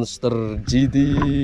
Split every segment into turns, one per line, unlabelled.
Monster GT.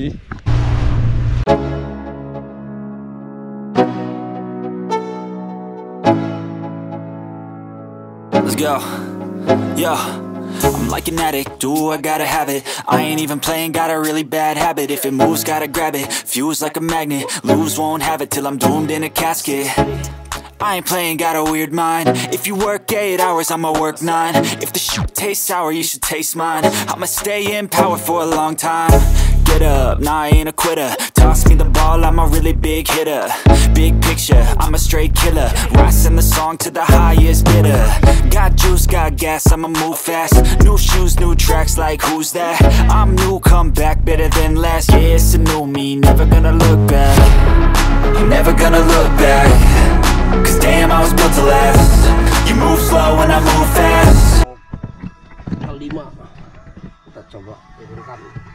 Let's go. Yo, I'm like an addict, do I gotta have it. I ain't even playing, got a really bad habit. If it moves, gotta grab it, fuse like a magnet. Lose, won't have it till I'm doomed in a casket. I ain't playing, got a weird mind. If you work 8 hours, I'ma work 9. If the shit tastes sour, you should taste mine. I'ma stay in power for a long time. Get up, nah, I ain't a quitter. Toss me the ball, I'm a really big hitter. Big picture, I'm a straight killer. Rising the song to the highest bidder. Got juice, got gas, I'ma move fast. New shoes, new tracks, like who's that? I'm new, come back, better than last. Yeah, it's a new me, never gonna look back. I'm never gonna look back. Cause damn, I was built to last. You move slow and I move fast.
Kelima kita coba turunkan.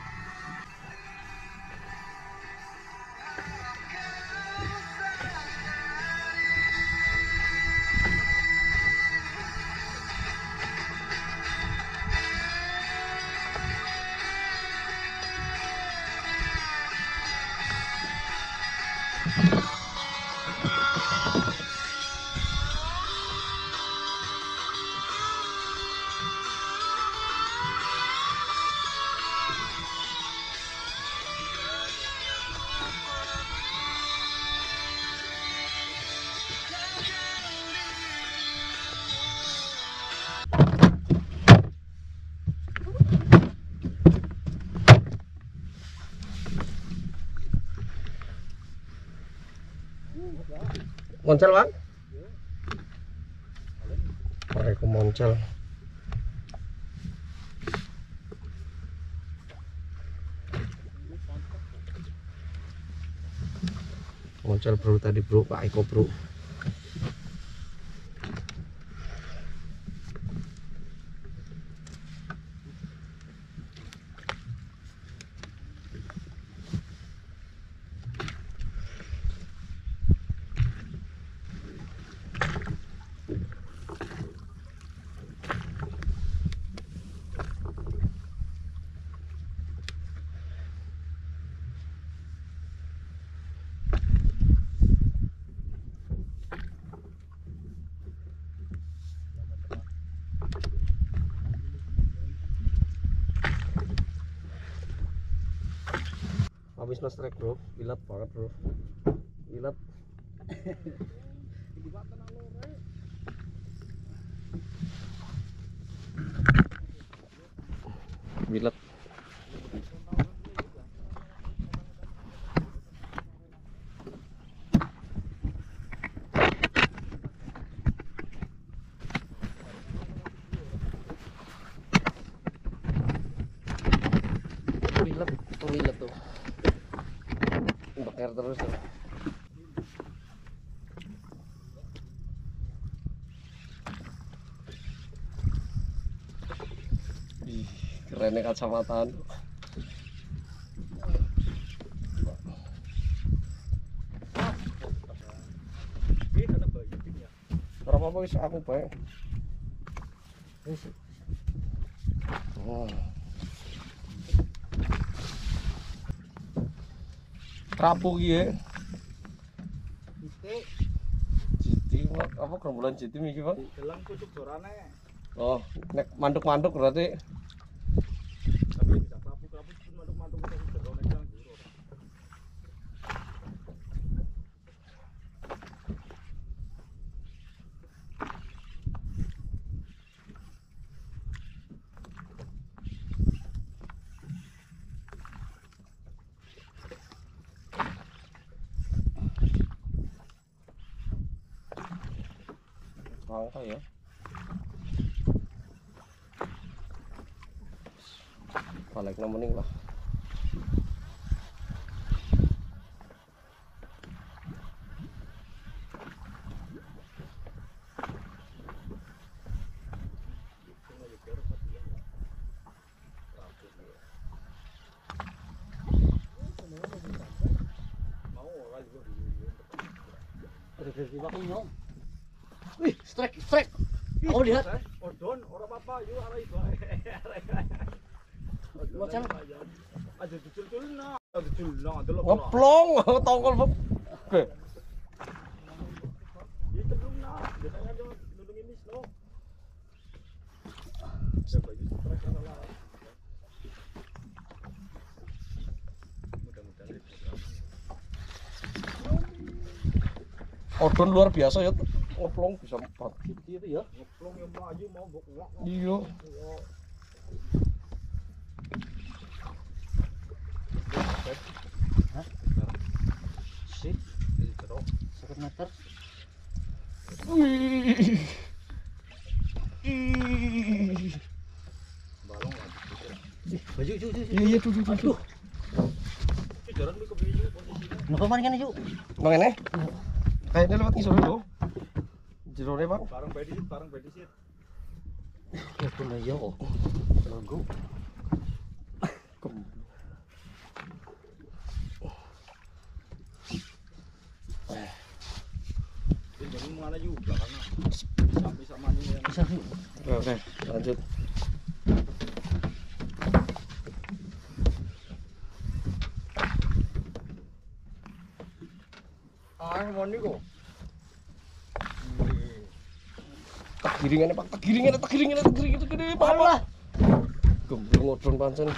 Moncel bang? Mereka moncel. Moncel bro tadi bro, Pak Eko bro. Habis no strike bro, ilat banget bro, ilat. Ilat. Ilat tuh. Bakar terus tuh. Ih, kerennya kacamataan. Berapa apa bisa aku baik? Oh. Rapuh ya. GT apa gerombolan GT iki, Pak? Delang pucuk dorane. Oh, nek manduk-manduk berarti. Tapi tidak rapuh-rapuh manduk-manduk itu dorane yang jero. Apa ya? Balik nemenin lah.
Wih, strike. Kamu lihat?
Odon, orang apa-apa, yuk arah itu.
Macam
Ngeplong tongkol Bob. Oke. Odon luar biasa ya, ngeplong bisa 4
Itu ya.
Ngeplong yang maju mau bok.
iya.
Sih. 1 meter.
Wih.
Balong
Baju ju.
Iya tuh.
Aduh.
jaran lu kepiye posisinya.
Napa man kan ju?
Bang ini? Kayaknya lewat ngisor dulu. Jerone bang.
Bareng bedisit.
Ya pun aja kok. Lagu.
Jadi mana juga belakangan. Sampai sama ini yang
Bisa ju.
Oke, lanjut.
mau nih kok.
Tak giringannya pak, tak giringannya gede pak. Gemblong odon pancen.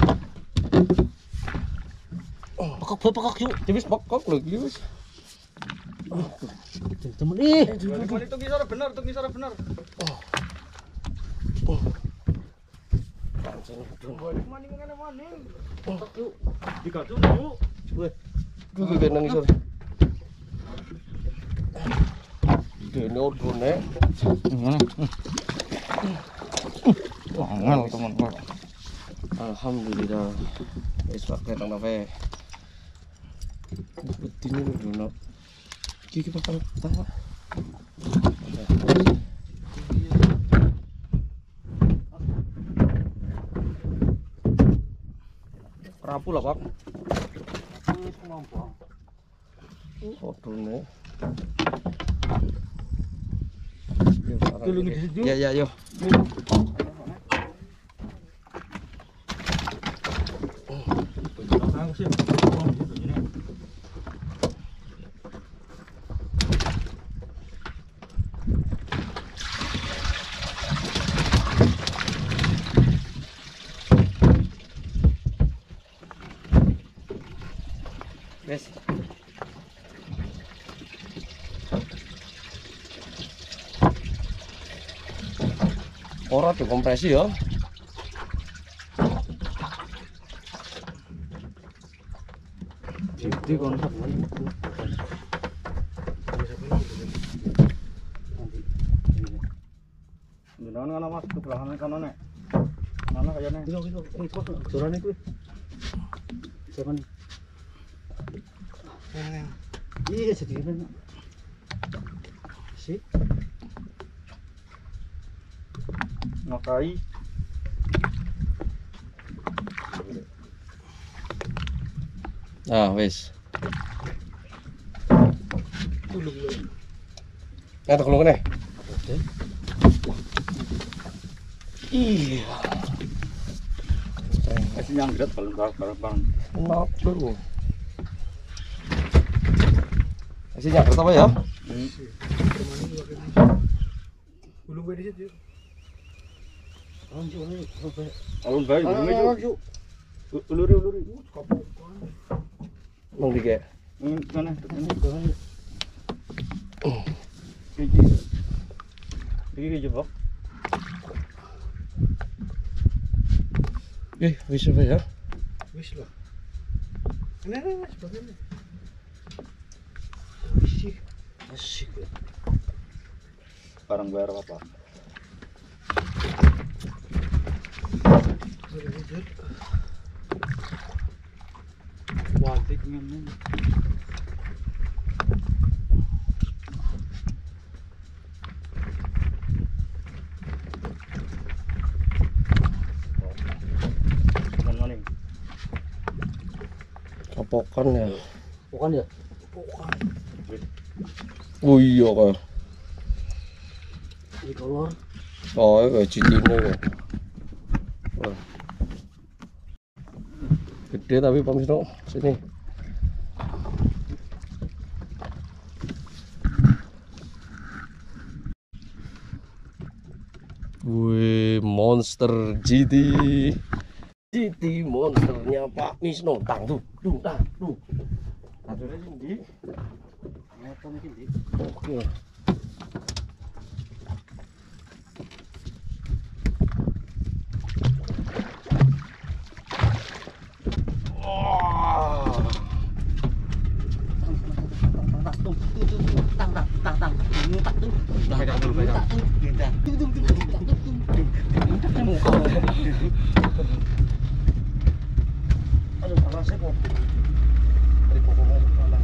Pekok ju.
Ya wis pokok lho iki wis.
Temen ih.
Itu ngisor bener.
Pancen odon.
Balik maning ngene maning.
Pekok ju.
Dikacung yuk.
Weh.
Kudu kena ngisor. Dene odone.
Angel teman-teman.
Alhamdulillah. Wis pakai tang tape. Bedine lho, Nok. Iki bakal tawa. Rapu lah, Pak. Odone. Ya, yo. Wes. Ora dikompresi ya.
Jadi kon sak man.
Beneran kan Mas, ke belakang kanan nek. Mana kayaknya?
Kilo. Kok joran itu. Siapa nih? Iya sedih kan. Sih.
Ngakai.
Ah, wes. Nah, tolong kene.
Oke.
Iya.
Masih nyangkret bareng.
Kenapa lu? Masih nyangkut apa ya?
Ulung bedisit yuk.
Lanjut nih.
Alun bae ulung. Uluri.
Nang dike.
Mana? Iki jebok.
Wis apa ya?
Wis lah. Ini sebagainya.
Asik.
Barang bayar apa? Wadik ngene. Maning.
Kapokan ya.
Bukan ya?
Oh iya kok.
Di kolor.
Oh, kayak cicine kok. Wah. gede tapi Pak Misno sini. Wih, monster GT monsternya Pak Misno. Tang tuh. Aduh sini. Oke. Aduh, parasnya kok. Dari pokoknya panas.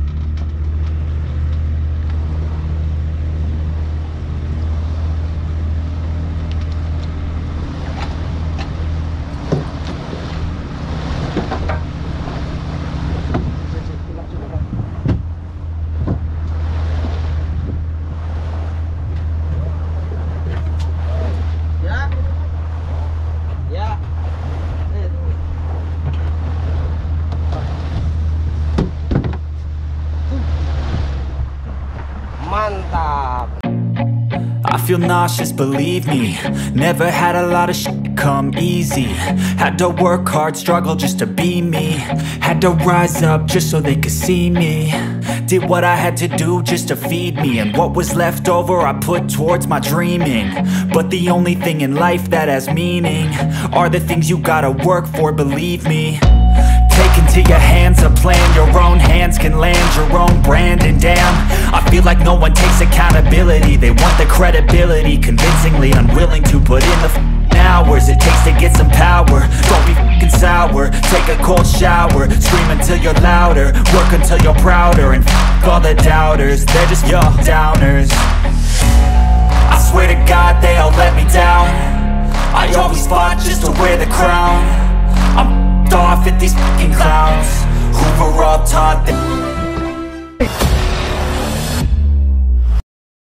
Mantap.
I feel nauseous, believe me. Never had a lot of shit come easy. Had to work hard, struggle just to be me. Had to rise up just so they could see me. Did what I had to do just to feed me. And what was left over I put towards my dreaming. But the only thing in life that has meaning are the things you gotta work for, believe me. Take into your hands a plan. Your own hands can land your own brand. And damn, I feel like no one takes accountability. They want the credibility, convincingly unwilling to put in the hours it takes to get some power. Don't be f***ing sour. Take a cold shower. Scream until you're louder. Work until you're prouder. And f*** all the doubters, they're just your downers. I swear to God they all let me down. I always fought just to wear the crown. I'm off at these fucking clowns who were all taught that